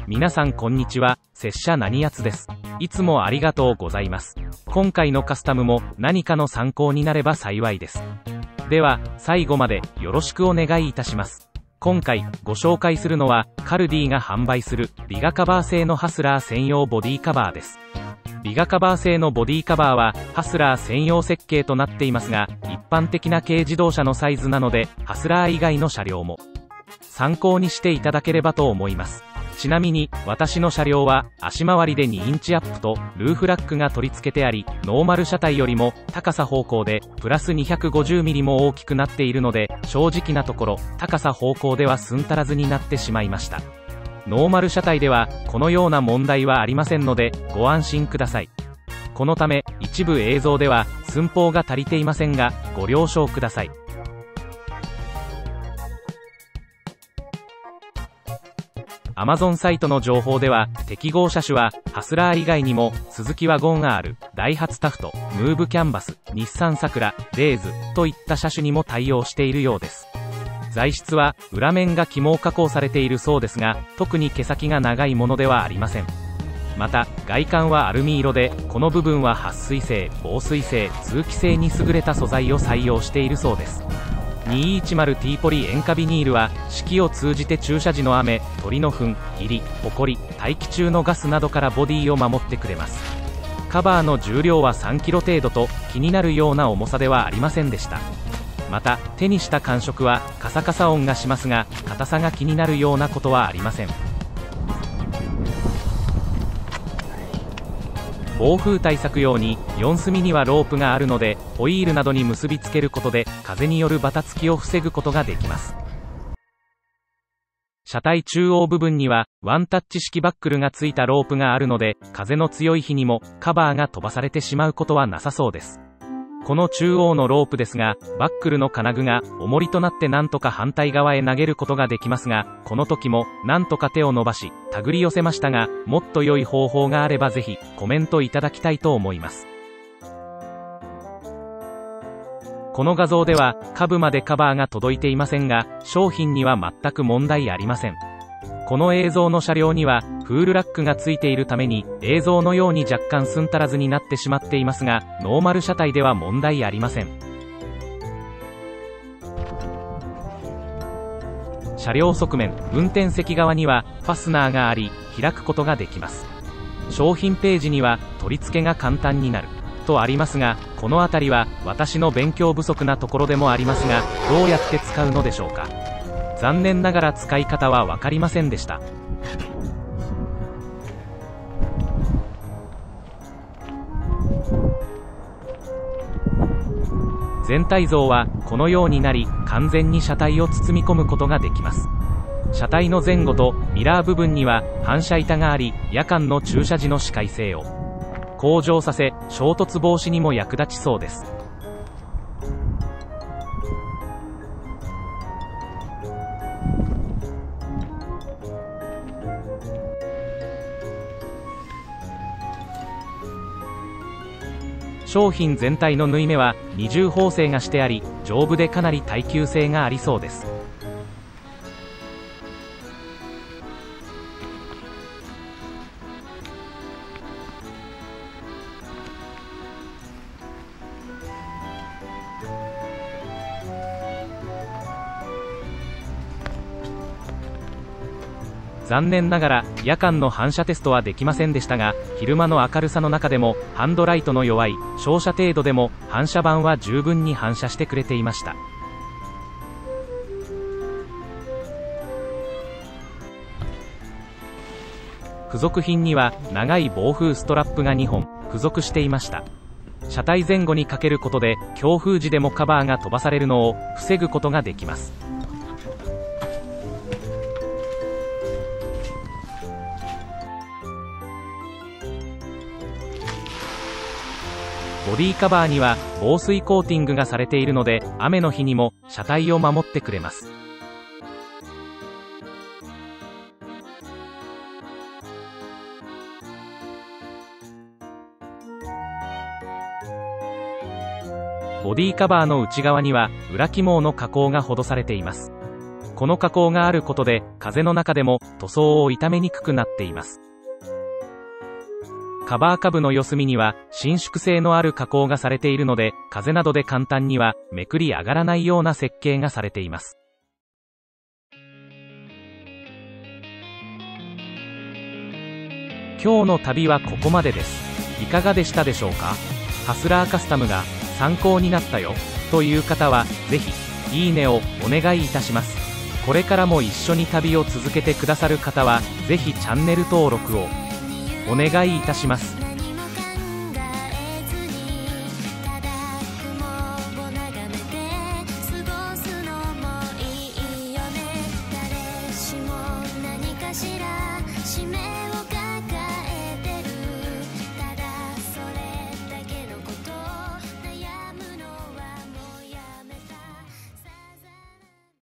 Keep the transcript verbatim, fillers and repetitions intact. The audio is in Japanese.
皆さんこんにちは、拙者何やつです。いつもありがとうございます。今回のカスタムも何かの参考になれば幸いです。では、最後までよろしくお願いいたします。今回ご紹介するのは、カルディが販売するリガカバー製のハスラー専用ボディカバーです。リガカバー製のボディカバーはハスラー専用設計となっていますが、一般的な軽自動車のサイズなので、ハスラー以外の車両も参考にしていただければと思います。ちなみに私の車両は足回りでにインチアップとルーフラックが取り付けてあり、ノーマル車体よりも高さ方向でプラス にひゃくごじゅうミリ も大きくなっているので、正直なところ高さ方向では寸足らずになってしまいました。ノーマル車体ではこのような問題はありませんのでご安心ください。このため一部映像では寸法が足りていませんがご了承ください。Amazon サイトの情報では、適合車種はハスラー以外にもスズキワゴン R、ダイハツタフト、ムーブキャンバス、日産サクラ、レーズといった車種にも対応しているようです。材質は裏面が起毛加工されているそうですが、特に毛先が長いものではありません。また外観はアルミ色で、この部分は撥水性、防水性、通気性に優れた素材を採用しているそうです。にひゃくじゅうティー ポリ塩化ビニールは四季を通じて駐車時の雨、鳥の糞、霧、ほこり、大気中のガスなどからボディを守ってくれます。カバーの重量はさんキロ程度と気になるような重さではありませんでした。また手にした感触はカサカサ音がしますが、硬さが気になるようなことはありません。暴風対策用によん隅にはロープがあるので、ホイールなどに結びつけることで風によるバタつきを防ぐことができます。車体中央部分にはワンタッチ式バックルがついたロープがあるので、風の強い日にもカバーが飛ばされてしまうことはなさそうです。この中央のロープですが、バックルの金具が重りとなってなんとか反対側へ投げることができますが、この時もなんとか手を伸ばし手繰り寄せましたが、もっと良い方法があればぜひコメントいただきたいと思います。この画像では下部までカバーが届いていませんが、商品には全く問題ありません。この映像の車両にはフールラックがついているために、映像のように若干寸足らずになってしまっていますが、ノーマル車体では問題ありません。車両側面、運転席側にはファスナーがあり、開くことができます。商品ページには取り付けが簡単になるとありますが、この辺りは私の勉強不足なところでもありますが、どうやって使うのでしょうか。残念ながら使い方は分かりませんでした。全体像はこのようになり、完全に車体を包み込むことができます。車体の前後とミラー部分には反射板があり、夜間の駐車時の視界性を向上させ、衝突防止にも役立ちそうです。商品全体の縫い目は二重縫製がしてあり、丈夫でかなり耐久性がありそうです。残念ながら夜間の反射テストはできませんでしたが、昼間の明るさの中でもハンドライトの弱い照射程度でも反射板は十分に反射してくれていました。付属品には長い防風ストラップがにほん付属していました。車体前後にかけることで強風時でもカバーが飛ばされるのを防ぐことができます。ボディカバーには防水コーティングがされているので、雨の日にも車体を守ってくれます。ボディカバーの内側には裏起毛の加工が施されています。 この加工があることで、風の中でも塗装を傷めにくくなっています。カバー下部の四隅には伸縮性のある加工がされているので、風などで簡単にはめくり上がらないような設計がされています。今日の旅はここまでです。いかがでしたでしょうか？ハスラーカスタムが参考になったよという方は、ぜひいいねをお願いいたします。これからも一緒に旅を続けてくださる方は、ぜひチャンネル登録をお願いいたします。